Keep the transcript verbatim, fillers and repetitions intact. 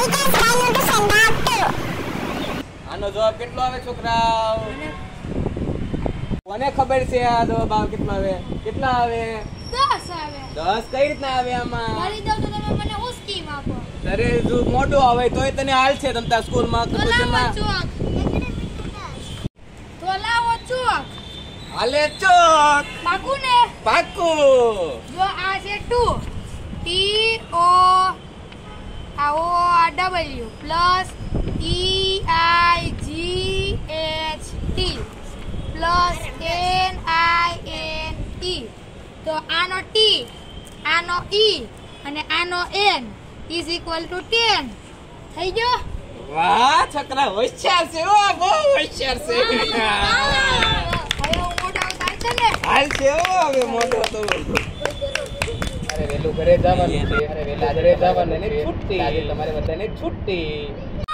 આનો જવાબ કેટલો આવે છોકરાઓ? કોને ખબર છે આ જવાબ આવે કેટલો આવે? કેટલા આવે? દસ આવે. દસ કઈ રીતના આવે આમાં? કરી દઉં તો તમે મને હું સ્કીમ આપો. અરે જો મોટું આવે તોય તને હાલ છે તમ તાર સ્કૂલ માં તો લાવો ચોક. તો લાવો ચોક. હાલે ચોક. પાકું ને? પાકું. જો આ છે ટુ ટી ઓ આ ઓ આ W plus E I G H T plus N I N E. તો આનો ટી આનો ઈ અને આનો N is equal to ten. થઈ ગયો? વાહ છોકરા હોશિયાર છે. ઓ બહુ હોશિયાર છે. હવે હું મોટા થાય છે ને હાલ છે ઓ હવે મોટો તો. અરે વેલું ઘરે જવાનું છે. અરે વેલા ઘરે જવાનું ને છુટ્ટી. આજે તમારે બધાને છુટ્ટી.